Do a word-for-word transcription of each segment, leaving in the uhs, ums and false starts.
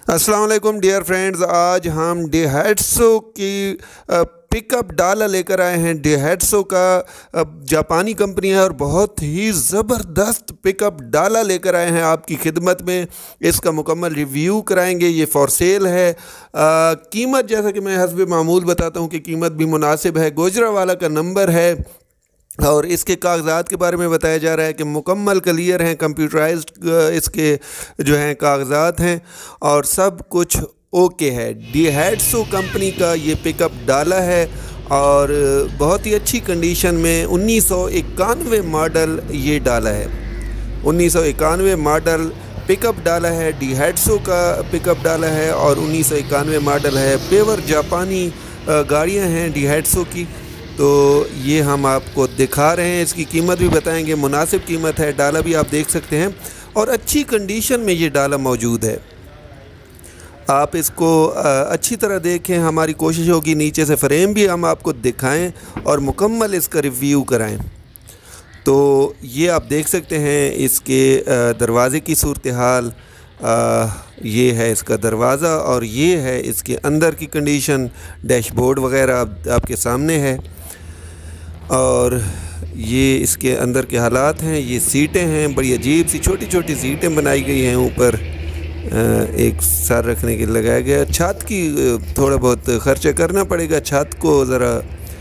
अस्सलाम वालेकुम dear friends, आज हम डेहाइट्सो की पिकअप डाला लेकर आए हैं। डेहाइट्सो का जापानी कंपनी है और बहुत ही ज़बरदस्त पिकअप डाला लेकर आए हैं आपकी खिदमत में। इसका मुकम्मल रिव्यू कराएंगे। ये फॉर सेल है। आ, कीमत जैसा कि मैं हस्ब मामूल बताता हूँ कि कीमत भी मुनासिब है। गुजरावाला का नंबर है और इसके कागज़ात के बारे में बताया जा रहा है कि मुकम्मल क्लियर हैं, कंप्यूटराइज्ड इसके जो हैं कागज़ात हैं और सब कुछ ओके है। डेहाइट्सो कंपनी का ये पिकअप डाला है और बहुत ही अच्छी कंडीशन में उन्नीस सौ इक्यानवे मॉडल ये डाला है। उन्नीस सौ इक्यानवे मॉडल पिकअप डाला है, डेहाइट्सो का पिकअप डाला है और उन्नीस सौ इक्यानवे मॉडल है। पेवर जापानी गाड़ियाँ हैं डेहाइट्सो की, तो ये हम आपको दिखा रहे हैं। इसकी कीमत भी बताएंगे, मुनासिब कीमत है। डाला भी आप देख सकते हैं और अच्छी कंडीशन में ये डाला मौजूद है। आप इसको अच्छी तरह देखें। हमारी कोशिश होगी नीचे से फ्रेम भी हम आपको दिखाएं और मुकम्मल इसका रिव्यू कराएं। तो ये आप देख सकते हैं इसके दरवाज़े की सूरत हाल। ये है इसका दरवाज़ा और ये है इसके अंदर की कंडीशन। डैशबोर्ड वगैरह आप, आपके सामने है और ये इसके अंदर के हालात हैं। ये सीटें हैं, बड़ी अजीब सी छोटी छोटी सीटें बनाई गई हैं। ऊपर एक सर रखने के लगाया गया। छत की थोड़ा बहुत ख़र्चा करना पड़ेगा, छत को ज़रा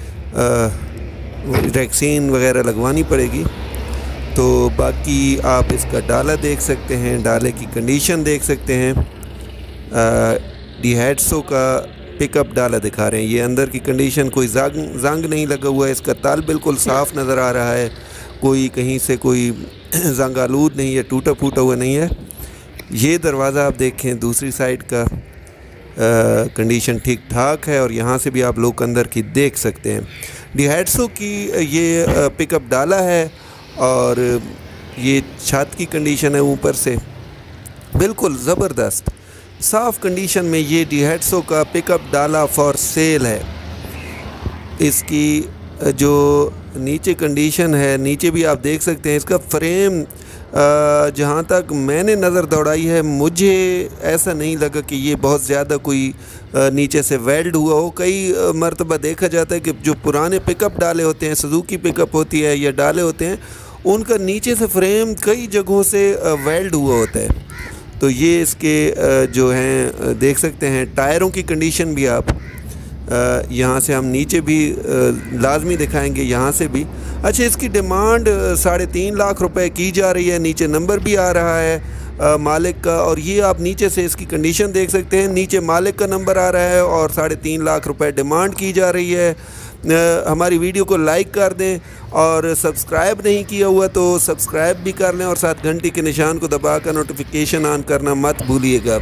वैक्सीन वगैरह लगवानी पड़ेगी। तो बाकी आप इसका डाला देख सकते हैं, डाले की कंडीशन देख सकते हैं। डेहाइट्सो का पिकअप डाला दिखा रहे हैं। ये अंदर की कंडीशन, कोई जंग जंग नहीं लगा हुआ है। इसका ताल बिल्कुल साफ़ नज़र आ रहा है, कोई कहीं से कोई जंग आलूद नहीं है, टूटा फूटा हुआ नहीं है। ये दरवाज़ा आप देखें, दूसरी साइड का आ, कंडीशन ठीक ठाक है और यहाँ से भी आप लोग अंदर की देख सकते हैं। डेहाइट्सो की ये पिकअप डाला है और ये छत की कंडीशन है ऊपर से बिल्कुल ज़बरदस्त साफ़ कंडीशन में। ये डेहाइट्सो का पिकअप डाला फॉर सेल है। इसकी जो नीचे कंडीशन है, नीचे भी आप देख सकते हैं। इसका फ्रेम जहाँ तक मैंने नज़र दौड़ाई है, मुझे ऐसा नहीं लगा कि ये बहुत ज़्यादा कोई नीचे से वेल्ड हुआ हो। कई मरतबा देखा जाता है कि जो पुराने पिकअप डाले होते हैं, सुजुकी पिकअप होती है या डाले होते हैं, उनका नीचे से फ्रेम कई जगहों से वेल्ड हुआ होता है। तो ये इसके जो हैं देख सकते हैं। टायरों की कंडीशन भी आप यहाँ से हम नीचे भी लाजमी दिखाएंगे, यहाँ से भी। अच्छा, इसकी डिमांड साढ़े तीन लाख रुपए की जा रही है। नीचे नंबर भी आ रहा है आ, मालिक का, और ये आप नीचे से इसकी कंडीशन देख सकते हैं। नीचे मालिक का नंबर आ रहा है और साढ़े तीन लाख रुपए डिमांड की जा रही है। आ, हमारी वीडियो को लाइक कर दें और सब्सक्राइब नहीं किया हुआ तो सब्सक्राइब भी कर लें और साथ घंटी के निशान को दबाकर नोटिफिकेशन ऑन करना मत भूलिएगा।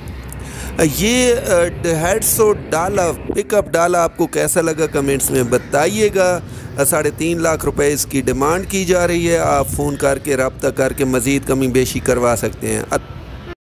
ये डेहाइट्सो डाला पिकअप डाला आपको कैसा लगा कमेंट्स में बताइएगा। साढ़े तीन लाख रुपए इसकी डिमांड की जा रही है। आप फ़ोन करके रब्ता करके मज़ीद कमी बेशी करवा सकते हैं।